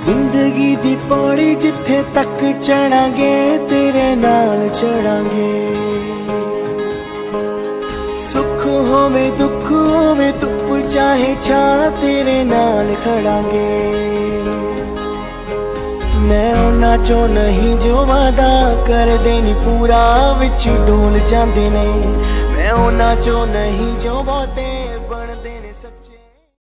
जिंदगी दी पौड़ी जिथे तक चढ़ांगे तेरे नाल चढ़ांगे। सुख होवे दुख होवे धुप चाहे छा तेरे नाल खड़ांगे। मैं उन्हां चो नहीं जो वादा कर देनी पूरा विच डोल जांदे ने। मैं उन्हां चो नहीं जो बहुते